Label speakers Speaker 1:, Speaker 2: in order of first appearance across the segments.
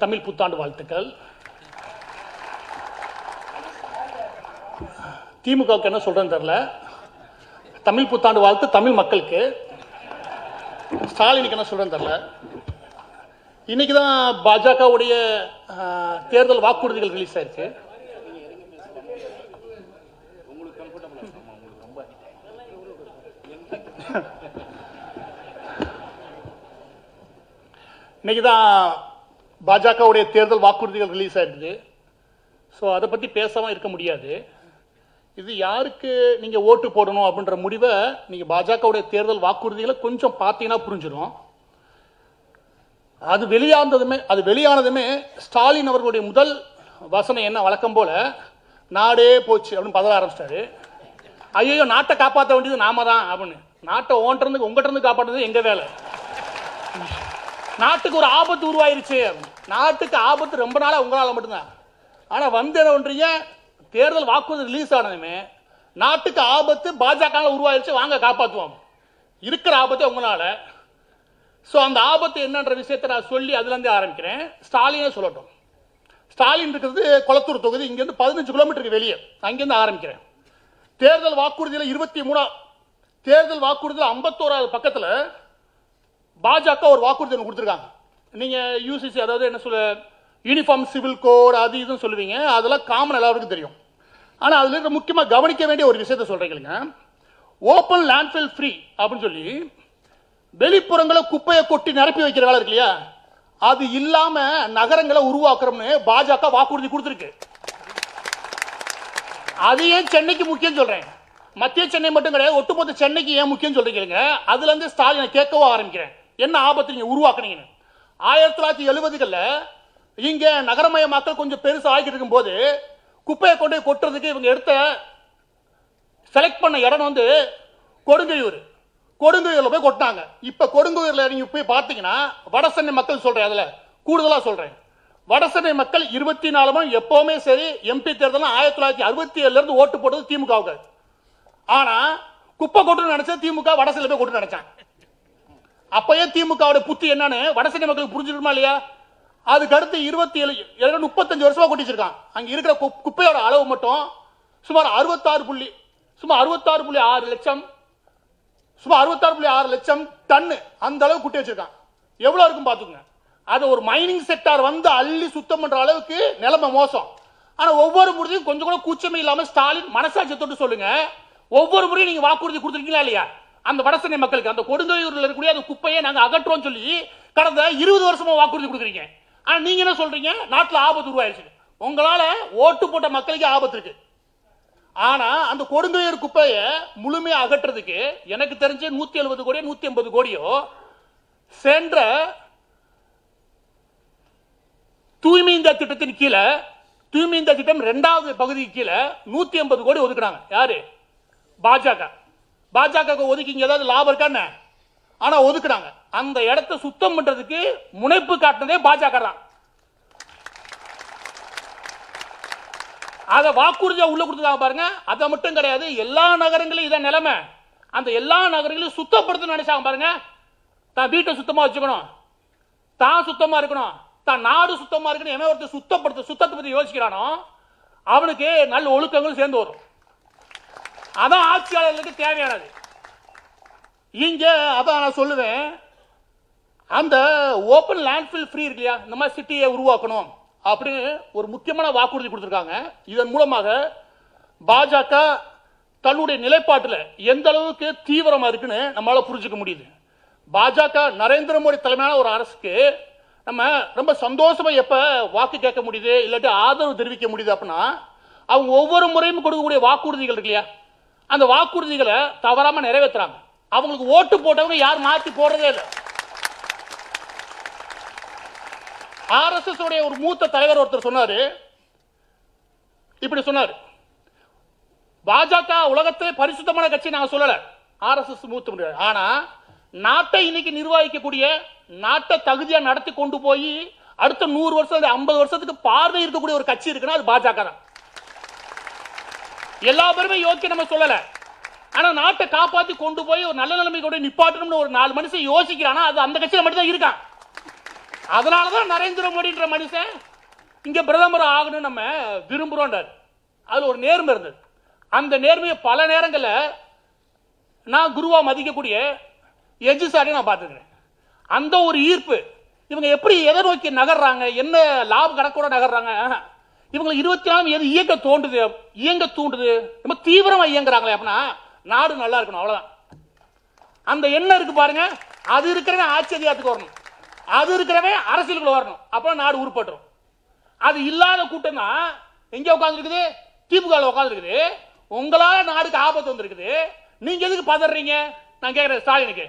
Speaker 1: தமிழ் புத்தாண்டு வாழ்த்துக்கள். திமுகவுக்கு என்ன சொல்றேன்னு தெரியல. தமிழ் புத்தாண்டு வாழ்த்து தமிழ் மக்களுக்கு. ஸ்டாலினுக்கு என்ன சொல்றேன்னு தெரியல. இன்னைக்கு தான் பாஜகவுடைய தேர்தல் வாக்குறுதிகள் ரிலீஸ் ஆயிருக்கு. இன்னைக்கு தான் பாஜகவுடைய தேர்தல் வாக்குறுதிகள் ரிலீஸ் ஆயிருக்கு. ஸோ அதை பற்றி பேசாமல் இருக்க முடியாது. இது யாருக்கு நீங்கள் ஓட்டு போடணும் அப்படின்ற முடிவை நீங்கள் பாஜகவுடைய தேர்தல் வாக்குறுதிகளை கொஞ்சம் பார்த்தீங்கன்னா புரிஞ்சிடும். அது வெளியானதுமே ஸ்டாலின் அவர்களுடைய முதல் வசனம் என்ன, வழக்கம் போல நாடே போச்சு அப்படின்னு பதற ஆரம்பிச்சிட்டாரு. ஐயோ, நாட்டை காப்பாற்ற வேண்டியது நாம தான் அப்படின்னு. நாட்டை ஓன்றது உங்கள்கிட்ட இருந்து காப்பாற்றுறது எங்க வேலை. நாட்டுக்கு ஒரு ஆபத்து உருவாயிருச்சு. நாட்டுக்கு ஆபத்து ரொம்ப நாளா உங்களால மட்டும்தான். ஆனா வந்து என்ன பண்றீங்க, தேர்தல் வாக்குறுதி ரிலீஸ் ஆனதுமே நாட்டுக்கு ஆபத்து பாஜக உருவாயிருச்சு, வாங்க காப்பாற்றுவோம். இருக்கிற ஆபத்தை உங்களால. ஸோ அந்த ஆபத்து என்னன்ற விஷயத்தை நான் சொல்லி அதுலேருந்து ஆரம்பிக்கிறேன். ஸ்டாலினே சொல்லட்டும். ஸ்டாலின் இருக்கிறது கொளத்தூர் தொகுதி, இங்கேருந்து 15 கிலோமீட்டருக்கு வெளியே. அங்கேருந்து ஆரம்பிக்கிறேன். தேர்தல் வாக்குறுதியில் 23 தேர்தல் வாக்குறுதியில் 51வது பக்கத்தில் பாஜக ஒரு வாக்குறுதி கொடுத்துருக்காங்க. நீங்கள் யூசிசி, அதாவது என்ன சொல்ல, யூனிஃபார்ம் சிவில் கோட் அது இதுன்னு சொல்லுவீங்க, அதெல்லாம் காமன் எல்லாருக்கும் தெரியும். ஆனால் அதில் இருக்க முக்கியமாக கவனிக்க வேண்டிய ஒரு விஷயத்தை சொல்கிறீங்க. ஓப்பன் லேண்ட்ஃபில் ஃப்ரீ அப்படின்னு சொல்லி வெளிப்புறங்களை குப்பையை கொட்டி நிரப்பி வைக்கிற வேலை இருக்கு இல்லையா, அது இல்லாம நகரங்களை உருவாக்குறோம்னு பாஜக வாக்குறுதி கொடுத்துருக்கு. அது ஏன் சென்னைக்கு முக்கியம் சொல்றேன், மத்திய சென்னை மட்டும் கிடையாது, ஒட்டுமொத்த சென்னைக்கு ஏன் முக்கியம் சொல்றீங்க. அதுல இருந்து ஸ்டாலினை கேட்கவும் ஆரம்பிக்கிறேன், என்ன ஆபத்து நீங்க உருவாக்குனீங்கன்னு. 1970களில் இங்க நகரமயமாக்கல் கொஞ்சம் பெருசு ஆகிட்டு இருக்கும் போது குப்பையை கொண்டு கொட்டுறதுக்கு இவங்க எடுத்த செலக்ட் பண்ண இடம் வந்து கொடுங்கையூர். கொடுங்கையூர்ல போய் கொட்டினாங்க. இப்ப கொடுங்கையூர்ல நீங்க போய் பாத்தீங்கன்னா வடசென்னை மக்கள் சொல்றேன், அதுல கூடுதலா சொல்றேன், வடசென்னை மக்கள் 24 எப்பவுமே சரி எம்பி தேர்தல் 1967 இருந்து ஓட்டு போட்டது திமுகவுக்கு. ஆனா குப்பை கொட்டு நினைச்சா திமுக வடசென்னை போய் கொட்டு நினைச்சான். அப்பயே திமுக புத்தி என்னன்னு வடசென்னை மக்களுக்கு புரிஞ்சிருமா இல்லையா. அதுக்கு அடுத்து 35 வருஷமா கொட்டி வச்சிருக்கான். அங்க இருக்கிற குப்பையோட அளவு மட்டும் சுமார் 66.6 லட்சம், சுமார் 66.6 லட்சம் டன்னு அந்த அளவு குட்டி வச்சிருக்கான். எவ்வளவு இருக்கும் பாத்துங்க. அது ஒரு மைனிங் செக்டார் வந்து அள்ளி சுத்தம் பண்ற அளவுக்கு நிலைமை மோசம். ஆனா ஒவ்வொரு முறையும் கொஞ்சம் கூட கூச்சமே இல்லாம ஸ்டாலின் மனசாட்சி தொட்டு சொல்லுங்க, ஒவ்வொரு முறையும் நீங்க வாக்குறுதி கொடுத்துருக்கீங்களா இல்லையா அந்த வடசென்னை மக்களுக்கு. அந்த கொடுங்கையூர்ல இருக்கக்கூடிய அந்த குப்பையை நாங்க அகற்றோம் சொல்லி கடந்த 20 வருஷமா வாக்குறுதி கொடுக்குறீங்க. ஆனா நீங்க என்ன சொல்றீங்க, நாட்டுல ஆபத்து உருவாயிருச்சு. உங்களால ஓட்டு போட்ட மக்களுக்கு ஆபத்து இருக்கு. ஆனா அந்த கொடுங்கையூர் குப்பையை முழுமையா அகற்றதுக்கு எனக்கு தெரிஞ்ச 170 கோடியோ 180 கோடியோ சென்ற தூய்மை இந்தியா திட்டத்தின் கீழே, தூய்மை இந்தியா திட்டம் 2வது பகுதிக்கு கீழே 180 கோடி ஒதுக்குறாங்க. யாரு? பாஜக. பாஜக ஒதுக்கி ஏதாவது லாபம் இருக்கா? ஆனா ஒதுக்குறாங்க. அந்த இடத்தை சுத்தம் பண்றதுக்கு முனைப்பு காட்டினதே பாஜக தான். அத வாக்குறுதியா உள்ள கொடுத்துருக்காங்க பாருங்க. அதை மட்டும் கிடையாது, எல்லா நகரங்களும் இதான் நிலைமை. அந்த எல்லா நகரங்களையும் சுத்தப்படுத்த நினைச்சாங்க பாருங்க. தான் வீட்டை சுத்தமா வச்சுக்கணும், தான் சுத்தமா இருக்கணும், தான் நாடு சுத்தமா இருக்கணும். எவன் ஒருத்தர் சுத்தத்தை பத்தி யோசிக்கிறானோ அவனுக்கு நல்ல ஒழுக்கங்களும் சேர்ந்து வரும். அதான் ஆட்சியாளர்களுக்கு தேவையானது. இங்க அதான் நான் சொல்லுவேன், அந்த ஓப்பன் லேண்ட்ஃபில் ஃப்ரீ இருக்கு இல்லையா, இந்த மாதிரி சிட்டியை உருவாக்கணும் அப்படின்னு ஒரு முக்கியமான வாக்குறுதி கொடுத்திருக்காங்க. இதன் மூலமாக பாஜக தன்னுடைய நிலைப்பாட்டில் எந்த அளவுக்கு தீவிரமா இருக்குன்னு நம்மளால புரிஞ்சுக்க முடியுது. பாஜக நரேந்திர மோடி தலைமையான ஒரு அரசுக்கு நம்ம ரொம்ப சந்தோஷமா எப்ப வாக்கு கேட்க முடியுது, இல்லாட்டி ஆதரவு தெரிவிக்க முடியுது அப்படின்னா அவங்க ஒவ்வொரு முறையும் கொடுக்கக்கூடிய வாக்குறுதிகள் இருக்கு இல்லையா, அந்த வாக்குறுதிகளை தவறாம நிறைவேற்றுறாங்க. அவங்களுக்கு ஓட்டு போட்டவங்க யார் மாத்தி போடுறதே இல்லை. RSS உடைய ஒரு மூத்த தலைவர் ஒருத்தர் சொன்னாரு, இப்படி சொன்னாரு, பாஜக உலகத்திலே பரிசுத்தமான கட்சி நாங்க சொல்லல, RSS மூத்த முடியாது. ஆனா நாட்டை இன்னைக்கு நிர்வகிக்கக்கூடிய, நாட்டை தகுதியா நடத்தி கொண்டு போய் அடுத்த 100 வருஷம் 50 வருஷத்துக்கு பார்வை இருக்கக்கூடிய ஒரு கட்சி இருக்குன்னா அது பாஜக தான். எல்லா பேருமே யோசிக்க நம்ம சொல்லல. ஆனா நாட்டை காப்பாத்தி கொண்டு போய் ஒரு நல்ல நிலைமை கொண்டு நிப்பாட்டணும்னு ஒரு 4 மனுஷன் யோசிக்கிறானா அது அந்த கட்சியில மட்டும் தான் இருக்கான். அதனாலதான் நரேந்திர மோடின்ற மனுஷன் இங்க பிரதமர் ஆகணும் நம்ம விரும்புறோம். அதுல ஒரு நேர்மை இருந்தது. அந்த நேர்மையை பல நேரங்களில் நான் குருவா மதிக்கக்கூடிய எஜ்ஜு சாரையும் நான் பார்த்துக்கிறேன். அந்த ஒரு ஈர்ப்பு இவங்க எப்படி எதை நோக்கி நகர்றாங்க, என்ன லாப கணக்கோட நகர்றாங்க, இவங்களை 24 எது இயங்க தூண்டுது, ரொம்ப தீவிரமா இயங்குறாங்களே அப்படின்னா நாடு நல்லா இருக்கணும், அவ்வளவுதான். அந்த எண்ணம் இருக்கு பாருங்க, அது இருக்கிறவன் ஆட்சி அதிகாரத்துக்கு வரணும், அது இருக்கிறவன் அரசியலுக்குள்ள வரணும், அப்ப நாடு உருப்பட்டுரும். அது இல்லாத கூட்டம் தான் எங்க உட்கார்ந்து இருக்குது, திமுக உட்கார்ந்து இருக்குது. உங்களால நாடுக்கு ஆபத்து வந்திருக்குது, நீங்க எதுக்கு பதறீங்க? நான் கேட்கிறேன் ஸ்டாலினுக்கு.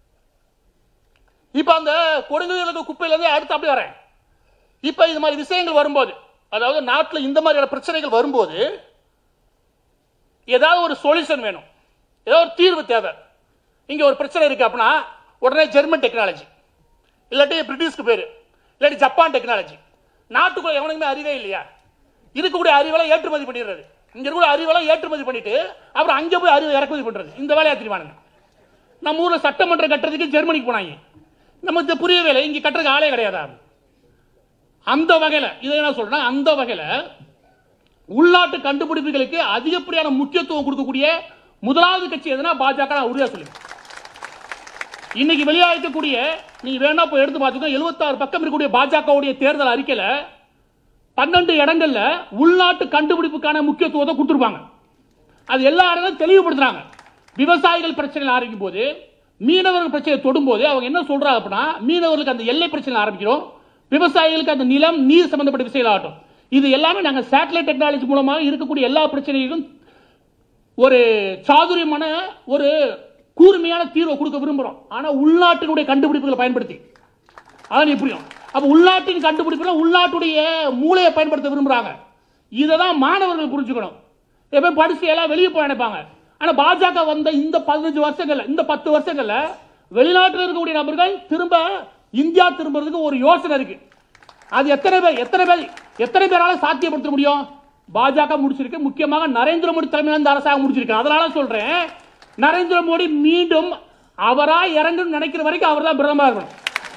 Speaker 1: இப்ப அந்த கொடுங்குகளுக்கு குப்பையில இருந்து அடுத்து அப்படி வரேன். இப்ப இது மாதிரி விஷயங்கள் வரும்போது, அதாவது நாட்டில் இந்த மாதிரியான பிரச்சனைகள் வரும்போது ஏதாவது ஒரு சொல்யூஷன் வேணும், ஏதாவது ஒரு தீர்வு தேவை. இங்க ஒரு பிரச்சனை இருக்கு அப்படின்னா உடனே ஜெர்மன் டெக்னாலஜி, இல்லாட்டி பிரிட்டிஷ்க்கு பேரு, இல்லாட்டி ஜப்பான் டெக்னாலஜி. நாட்டுக்குள்ள எவனுக்குமே அறிவே இல்லையா? இருக்கக்கூடிய அறிவெல்லாம் ஏற்றுமதி பண்ணிடுறது, இங்க இருக்கிற அறிவெல்லாம் ஏற்றுமதி பண்ணிட்டு அப்புறம் அங்கே போய் அறிவை இறக்குமதி பண்றது. இந்த வேலையை தெரியுமானுங்க. நம்ம ஊர்ல சட்டமன்றம் கட்டுறதுக்கு ஜெர்மனிக்கு போனாங்க, நமக்கு புரியவே இல்லை, இங்க கட்டுறதுக்கு ஆளே கிடையாதா? அந்த வகையில் இதை என்ன சொல்றேன், அந்த வகையில் உள்நாட்டு கண்டுபிடிப்புகளுக்கு அதிகப்படியான முக்கியத்துவம் கொடுக்கக்கூடிய முதலாவது கட்சி எதுனா பாஜக. உறுதியா சொல்லுங்க. இன்னைக்கு வெளியாகக்கூடிய நீங்க வேணா போய் எடுத்து பார்த்துக்கோ, 76 பக்கம் இருக்கக்கூடிய பாஜகவுடைய தேர்தல் அறிக்கையில 12 இடங்கள்ல உள்நாட்டு கண்டுபிடிப்புக்கான முக்கியத்துவத்தை கொடுத்துருப்பாங்க. அது எல்லா இடங்களும் தெளிவுபடுத்துறாங்க. விவசாயிகள் பிரச்சனை ஆரம்பிக்கும் போது, மீனவர்கள் பிரச்சனை தொடும் போது அவங்க என்ன சொல்றாங்க அப்படின்னா, மீனவர்களுக்கு அந்த எல்லை பிரச்சனை ஆரம்பிக்கிறோம், விவசாயிகளுக்கு அந்த நிலம் நீர் சம்பந்தப்பட்ட விஷயங்கள் ஆகட்டும், இது எல்லாமே நாங்கள் சேட்டலைட் டெக்னாலஜி மூலமாக இருக்கக்கூடிய எல்லா பிரச்சனைகளும் ஒரு சாதுரியமான ஒரு கூர்மையான தீர்வை கொடுக்க விரும்புகிறோம். ஆனால் உள்நாட்டினுடைய கண்டுபிடிப்புகளை பயன்படுத்தி அதான் எப்படியும். அப்போ உள்நாட்டின் கண்டுபிடிப்புல உள்நாட்டுடைய மூளையை பயன்படுத்த விரும்புகிறாங்க. இதை தான் மாணவர்கள் புரிஞ்சுக்கணும். எப்போ படிச்சு எல்லாம் வெளியே போய் நினைப்பாங்க. ஆனால் பாஜக வந்த இந்த 15 வருஷங்கள்ல, இந்த 10 வருஷங்கள்ல வெளிநாட்டில் இருக்கக்கூடிய நபர்கள் திரும்ப இந்தியா திரும்புறதுக்கு ஒரு யோசனை இருக்கு. அது எத்தனை பேரால சாத்தியப்படுத்த முடியும்? பாஜக முடிச்சிருக்கு, முக்கியமாக நரேந்திர மோடி தலைமையில் இந்த அரசாங்கம் முடிச்சிருக்கு. அதனால சொல்றேன், நரேந்திர மோடி மீண்டும் அவரா இறங்கணும்னு நினைக்கிற வரைக்கும் அவர் தான் பிரதமர் இருக்கணும்.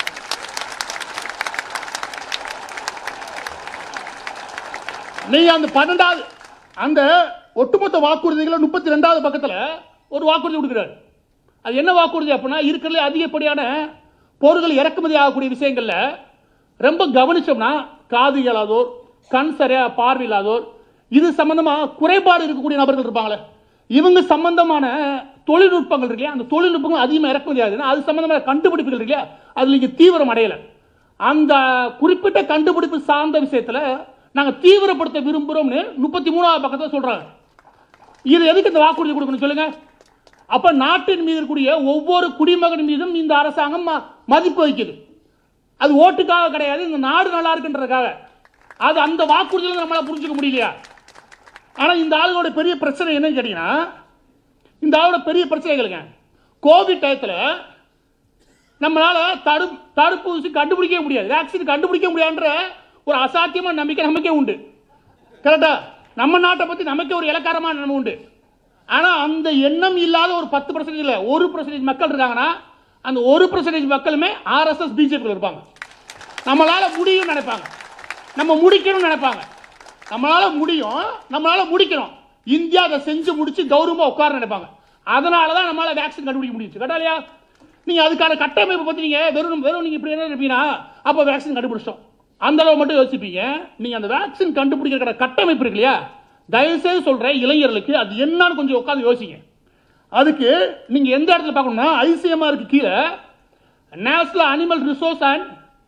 Speaker 1: நீங்க அந்த 12வது அந்த ஒட்டுமொத்த வாக்குறுதிகளை 32வது பக்கத்தில் ஒரு வாக்குறுதி கொடுக்கிறார். அது என்ன வாக்குறுதி அப்படின்னா, இருக்கிறதுல அதிகப்படியான பொருட்கள் இறக்குமதி ஆகக்கூடிய விஷயங்கள்ல ரொம்ப கவனிச்சோம்னா காது இயலாதோர், கண் சரியா பார்வை இல்லாதோர், இது சம்பந்தமா குறைபாடு இருக்கக்கூடிய நபர்கள் இருப்பாங்களே, இவங்க சம்பந்தமான தொழில்நுட்பங்கள் இருக்கு, அந்த தொழில்நுட்பங்கள் அதிகமாக இறக்குமதி ஆகுதுன்னா அது சம்பந்தமான கண்டுபிடிப்புகள் இருக்கு, அதுல நீங்க தீவிரம் அடையல. அந்த குறிப்பிட்ட கண்டுபிடிப்பு சார்ந்த விஷயத்துல நாங்க தீவிரப்படுத்த விரும்புறோம்னு 33வது பக்கத்தில் சொல்றாங்க. இது எதுக்கு இந்த வாக்குறுதி கொடுக்கணும் சொல்லுங்க? அப்ப நாட்டின் மீது இருக்கக்கூடிய ஒவ்வொரு குடிமகன் மீதும் இந்த அரசாங்கம் மதிப்பு வைக்குது. அது ஓட்டுக்காக கிடையாது, இந்த நாடு நல்லா இருக்குன்றதுக்காக. அது அந்த வாக்குறுதியில் நம்மளால புரிஞ்சுக்க முடியலையா? ஆனா இந்த ஆளுகளோட பெரிய பிரச்சனை என்னன்னு கேட்டீங்கன்னா, இந்த ஆளோட பெரிய பிரச்சனைகளுங்க, கோவிட் டயத்தில் நம்மளால தடுப்பூசி கண்டுபிடிக்க முடியாது, வேக்சின் கண்டுபிடிக்க முடியாதுன்ற ஒரு அசாத்தியமான நம்பிக்கை நமக்கே உண்டு. கரெக்டா? நம்ம நாட்டை பத்தி நமக்கே ஒரு இலக்காரமான நம்ம உண்டு. ஆனா அந்த எண்ணம் இல்லாத ஒரு 10% இல்ல 1% மக்கள் இருக்காங்கன்னா, அந்த 1% மக்களுமே RSS பிஜேபி இருப்பாங்க. நம்மளால முடியும் நினைப்பாங்க, நம்ம முடிக்கணும் நினைப்பாங்க. நம்மளால முடியும், நம்மளால முடிக்கணும், இந்தியா அதை செஞ்சு முடிச்சு கௌரவமா உட்கார நினைப்பாங்க. அதனாலதான் நம்மளால வேக்சின் கண்டுபிடிக்க முடியுது. கேட்டா இல்லையா? நீங்க அதுக்கான கட்டமைப்பு பத்தி நீங்க வெறும் நீங்க இப்படி என்ன நினைப்பீங்கன்னா, அப்ப வேக்சின் கண்டுபிடிச்சோம் அந்த அளவு மட்டும் யோசிப்பீங்க. நீங்க அந்த வேக்சின் கண்டுபிடிக்கிற கட்டமைப்பு இருக்கு இல்லையா, தயவுசெய்து சொல்றேன் இளைஞர்களுக்கு, அது என்னன்னு கொஞ்சம் உட்காந்து யோசிங்க. அதுக்கு நீங்க எந்த இடத்துல பார்க்கணும்னா, ICMR கீழே national animal resource and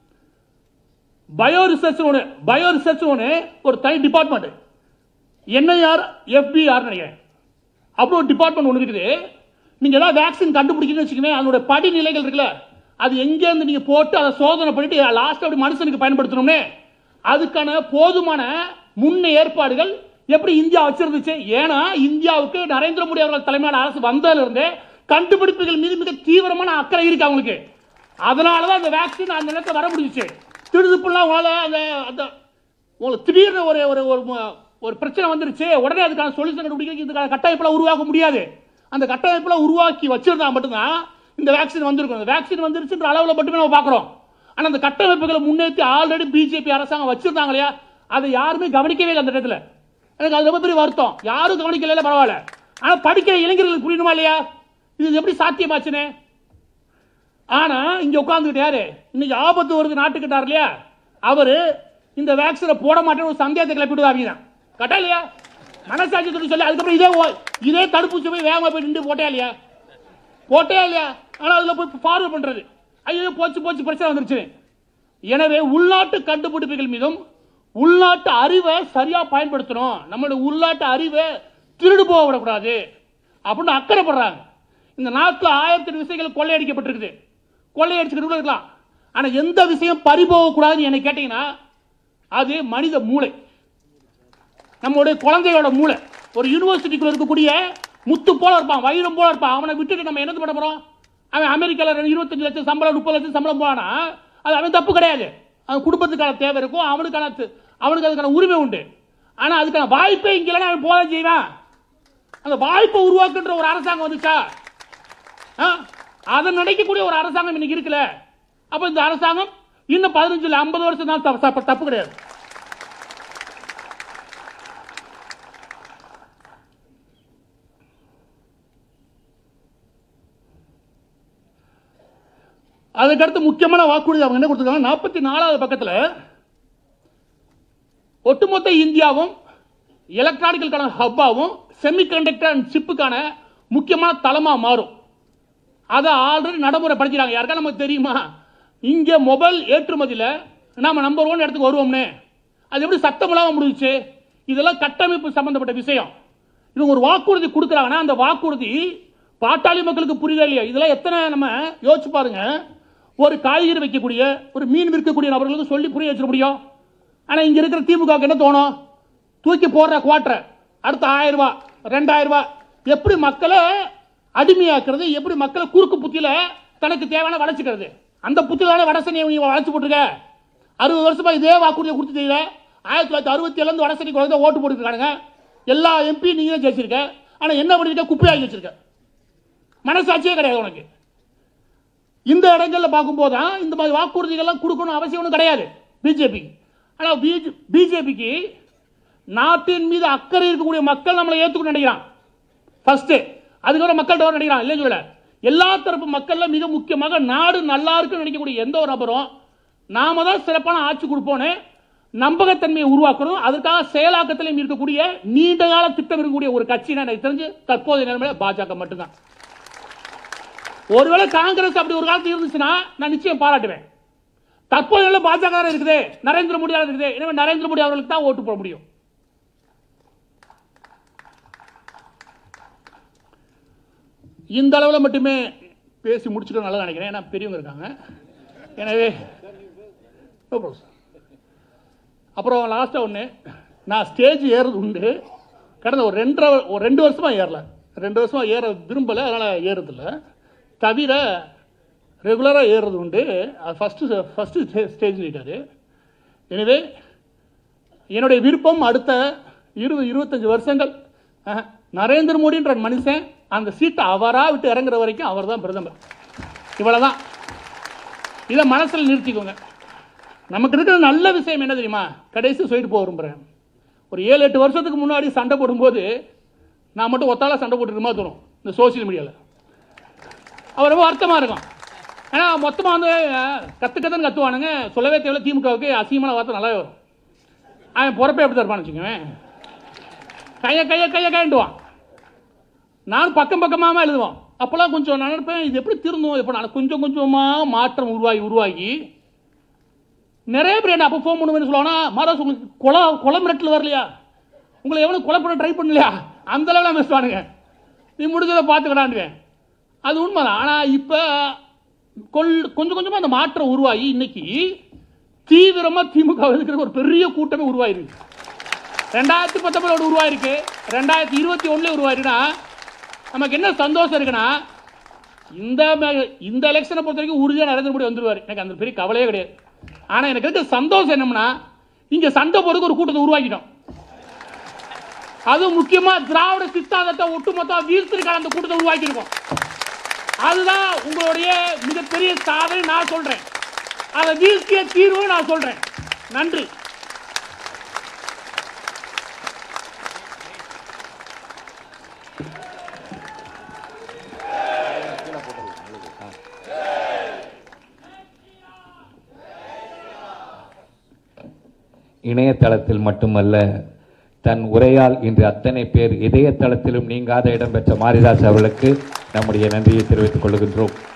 Speaker 1: bio research ஒரு தனி டிபார்ட்மெண்ட், NIR FBR நினைக்கிறேன், அப்படி ஒரு டிபார்ட்மெண்ட் ஒன்று இருக்குது. நீங்க ஏதாவது வேக்சின் கண்டுபிடிக்கணும்னு வச்சுக்கோங்க, அதோட படிநிலைகள் இருக்குல்ல, அது எங்கேருந்து நீங்க போட்டு அதை சோதனை பண்ணிட்டு லாஸ்ட் அப்படி மனுஷனுக்கு பயன்படுத்தணும்னு அதுக்கான போதுமான முன்ன ஏற்பாடுகள் எப்படி இந்தியா வச்சிருந்துச்சு. ஏன்னா இந்தியாவுக்கு நரேந்திர மோடி அவர்கள் தலைமையான அரசு வந்ததுல இருந்தே கண்டுபிடிப்புகள் மீது மிக தீவிரமான அக்கறை இருக்கு அவங்களுக்கு. அதனாலதான் அந்த வேக்சின் அந்த நேரத்தில் வர முடிஞ்சிச்சு. திடுதுப்புலாம் உங்களுக்கு திடீர்னு ஒரு பிரச்சனை வந்துருச்சு, உடனே அதுக்கான சொல்யூஷன் கண்டுபிடிக்க இதுக்கான கட்டமைப்பெல்லாம் உருவாக்க முடியாது. அந்த கட்டமைப்பெல்லாம் உருவாக்கி வச்சிருந்தா மட்டும்தான் இந்த வேக்சின் வந்திருக்கும். வேக்சின் வந்துருச்சுன்ற அளவில் மட்டுமே நம்ம பார்க்குறோம். ஆனால் அந்த கட்டமைப்புகளை முன்னேற்றி ஆல்ரெடி பிஜேபி அரசாங்கம் வச்சிருந்தாங்க இல்லையா, அதை யாருமே கவனிக்கவே இல்லை. அந்த இடத்துல எனக்கு அது ரொம்ப பெரிய வருத்தம். யாரும் கவனிக்கல, பரவாயில்ல. ஆனால் படிக்கிற இளைஞர்களுக்கு புரியணுமா இல்லையா, இது எப்படி சாத்தியமாச்சுன்னு. ஆனா இங்க உட்கார்ந்துக்கிட்டு யாரு இன்னைக்கு ஆபத்து வருது நாட்டுக்கிட்டார் இல்லையா, அவரு இந்த வேக்சினை போட மாட்டேன்னு ஒரு சந்தேகத்தை கிளப்பிடுவாங்க. கட்டா இல்லையா, மனசாட்சி சொல்லி அதுக்கப்புறம் இதே தடுப்பூசி போய் வேகமா போய் நின்று போட்டே இல்லையா, போட்டே இல்லையா. ஆனா அதுல போய் ஃபார்வர்ட் பண்றது, ஐயோ போச்சு போச்சு பிரச்சனை வந்துருச்சு. எனவே உள்நாட்டு கண்டுபிடிப்புகள் மீதும் உள்நாட்டு அறிவை சரியா பயன்படுத்தணும், நம்மளுடைய உள்நாட்டு அறிவை திருடு போக விடக்கூடாது அப்படின்னு அக்கறைப்படுறாங்க. இந்த நாட்டில் 1000 விஷயங்கள் கொள்ளையடிக்கப்பட்டிருக்குது, கொள்ளையடிச்சுக்கிட்டு இருக்கலாம். ஆனா எந்த விஷயம் பறிபோக கூடாதுன்னு என்ன கேட்டீங்கன்னா அது மனித மூளை, நம்மளுடைய குழந்தையோட மூளை. ஒரு யூனிவர்சிட்டிக்குள்ள இருக்கக்கூடிய முத்து போல இருப்பான், வைரம் போல இருப்பான், அவனை விட்டுட்டு நம்ம என்ன பண்ண போறோம்? அவன் அமெரிக்காவில் 25 லட்சம் சம்பளம் 30 லட்சம் சம்பளம் போனா அது அவன் தப்பு கிடையாது. அவன் குடும்பத்துக்கான தேவை இருக்கும், அவனுக்கு அதுக்கான உரிமை உண்டு. ஆனா அதுக்கான வாய்ப்பே இங்க இல்லைன்னா அவன் போத செய்வான். அந்த வாய்ப்பை உருவாக்குன்ற ஒரு அரசாங்கம் வந்துச்சா, அதை நினைக்கக்கூடிய ஒரு அரசாங்கம் இன்னைக்கு இருக்குல்ல. அப்ப இந்த அரசாங்கம் இன்னும் 15 இல்ல 50 வருஷம் தான் தப்பு கிடையாது. அதுக்கடுத்து முக்கியமான வாக்குறுதி அவங்க என்ன கொடுத்திருக்காங்க, 44வது பக்கத்தில் ஒட்டுமொத்த இந்தியாவும் எலக்ட்ரானிக்கல் ஹப்பாவும் செமிகண்டக்டர் அண்ட் சிப்புக்கான முக்கியமான தளமா மாறும். அதை ஆல்ரெடி நடைமுறை படிக்கிறாங்க. யாருக்கா நமக்கு தெரியுமா இங்க மொபைல் ஏற்றுமதியில் நாம நம்பர் 1 இடத்துக்கு வருவோம்னு? அது எப்படி சத்தம் இல்லாம முடிஞ்சுச்சு? இதெல்லாம் கட்டமைப்பு சம்பந்தப்பட்ட விஷயம். இது ஒரு வாக்குறுதி கொடுக்குறாங்கன்னா அந்த வாக்குறுதி பாட்டாளி மக்களுக்கு புரியுதா இல்லையா? இதெல்லாம் எத்தனை நம்ம யோசிச்சு பாருங்க. ஒரு காய்கறி வைக்கக்கூடிய ஒரு மீன் விற்கக்கூடிய நபர்களுக்கு சொல்லி புரிய வச்சிட முடியும். ஆனா இங்க இருக்கிற திமுக என்ன தோணும்? தூக்கி போடுற குவார்டர் அடுத்த 1000 ரூபாய் 2000 ரூபாய், எப்படி மக்களை அடிமையாக்குறது, எப்படி மக்களை குறுக்கு புத்தியில தனக்கு தேவையான வளர்ச்சிக்கிறது. அந்த புத்தியிலான வடசனியை வளர்ச்சி போட்டுருக்க. 60 வருஷமா இதே வாக்குறுதியை கொடுத்து தெரியல. 1967 இருந்து வடசனி குழந்தை ஓட்டு போட்டுருக்காங்க. எல்லா எம்பி நீங்க ஜெயிச்சிருக்க. ஆனா என்ன பண்ணிருக்க? குப்பையாகி வச்சிருக்க. மனசாட்சியே கிடையாது உனக்கு. இந்த இடங்கள்ல பார்க்கும்போது இந்த மாதிரி வாக்குறுதிகள்லாம் கொடுக்கணும் அவசியம் ஒன்றும் கிடையாது பிஜேபிக்கு. ஆனால் பிஜேபிக்கு நாட்டின் மீது அக்கறை இருக்கக்கூடிய மக்கள் நம்மளை ஏற்றுக்கணும் நினைக்கிறான் ஃபர்ஸ்ட். அதுக்கப்புறம் மக்கள்கிட்ட நினைக்கிறான் இல்லைன்னு சொல்ல. எல்லா தரப்பு மக்கள்ல மிக முக்கியமாக நாடு நல்லா இருக்குன்னு நினைக்கக்கூடிய எந்த ஒரு நபரும் நாம தான் சிறப்பான ஆட்சி கொடுப்போன்னு நம்பகத்தன்மையை உருவாக்கணும். அதற்காக செயலாக்கத்திலையும் இருக்கக்கூடிய நீண்ட கால திட்டம் இருக்கக்கூடிய ஒரு கட்சி எனக்கு தெரிஞ்சு தற்போதைய நிலைமையில பாஜக மட்டும்தான். ஒருவேளை காங்கிரஸ் அப்படி ஒரு காலத்தில் இருந்துச்சுன்னா நான் நிச்சயம் பாராட்டுவேன். தற்போது பாஜக இருக்குது, நரேந்திர மோடி இருக்குது. எனவே நரேந்திர மோடி அவர்களுக்கு தான் ஓட்டு போட முடியும். இந்த அளவில் மட்டுமே பேசி முடிச்சுட்டு நல்லா நினைக்கிறேன். ஏன்னா பெரியவங்க இருக்காங்க. எனவே அப்புறம் லாஸ்டா ஒன்று, நான் ஸ்டேஜ் ஏறது உண்டு. கடந்த ஒரு 2 வருஷமா ஏறல, 2 வருஷமா ஏற விரும்பலை, அதனால் ஏறதில்லை. தவிர ரெகுலராக ஏறுறது உண்டு. அது ஃபஸ்ட்டு ஸ்டேஜ் நீட்டாரு. எனவே என்னுடைய விருப்பம் அடுத்த 20-25 வருஷங்கள் நரேந்திர மோடின்ற மனுஷன் அந்த சீட்டை அவராக விட்டு இறங்குற வரைக்கும் அவர் தான் பிரதமர். இவ்வளோதான். இதை மனசில் நிறுத்திக்கோங்க. நமக்கு இருக்கிற நல்ல விஷயம் என்ன தெரியுமா? கடைசி சொல்லிட்டு போக விரும்புகிறேன். ஒரு 7-8 வருஷத்துக்கு முன்னாடி சண்டை போடும்போது நான் மட்டும் ஒத்தால சண்டை போட்டுருக்க மாதிரி தோணும் இந்த சோசியல் மீடியாவில். அவர் ரொம்ப வருத்தமாக இருக்கும். ஏன்னா மொத்தமாக வந்து கற்றுக்கத்துன்னு கற்றுவானுங்க. சொல்லவே தேவையில்ல, திமுகவுக்கு அசிங்கமான வார்த்தை நல்லாவே வரும். அவன் பொறப்பே எப்படி தான் இருப்பான்னு வச்சுக்கோவேன். கையண்டுவான். நான் பக்கமாக எழுதுவான். அப்போல்லாம் கொஞ்சம் நினைப்பேன், இது எப்படி திருந்தும், எப்போ நான் கொஞ்சம் கொஞ்சமாக மாற்றம் உருவாகி நிறைய பேர் என்ன அப்போ ஃபோன் பண்ணுவேன்னு சொல்லுவாங்கன்னா, மாராஸ் உங்களுக்கு கொலை மிரட்டில் வரலையா, உங்களை எவனும் கொலை பண்ண ட்ரை பண்ணலையா, அந்த அளவில் பேசுவானுங்க. நீ முடிஞ்சதை பார்த்துக்கடான்டுவேன். அது உண்மைதான். ஆனால் இப்போ கொஞ்சம் கொஞ்சமாக அந்த மாற்றம் உருவாகி இன்னைக்கு தீவிரமாக திமுக இருக்கிற ஒரு பெரிய கூட்டமே உருவாயிருக்கு. 2019 உருவாயிருக்கு, 2021 உருவாயிருக்குன்னா நமக்கு என்ன சந்தோஷம் இருக்குன்னா, இந்த எலெக்ஷனை பொறுத்த வரைக்கும் உறுதியாக நரேந்திர மோடி வந்துருவார். எனக்கு அந்த பெரிய கவலையே கிடையாது. ஆனால் எனக்கு இருக்க சந்தோஷம் என்னம்னா, இங்கே சண்டை போடுறதுக்கு ஒரு கூட்டத்தை உருவாக்கிட்டோம். அதுவும் முக்கியமாக திராவிட சித்தாந்தத்தை ஒட்டுமொத்த வீழ்த்திருக்கான அந்த கூட்டத்தை உருவாக்கியிருக்கோம். அதுதான் உங்களுடைய மிகப்பெரிய சாதனை நான் சொல்றேன். அதை வீழ்த்திய தீர்வு நான் சொல்றேன். நன்றி.
Speaker 2: இணையதளத்தில் மட்டுமல்ல, தன் உரையால் இன்று அத்தனை பேர் இதயத்தளத்திலும் நீங்காத இடம்பெற்ற மாரிதாஸ் அவர்களுக்கு நம்முடைய நன்றியை தெரிவித்துக் கொள்கின்றோம்.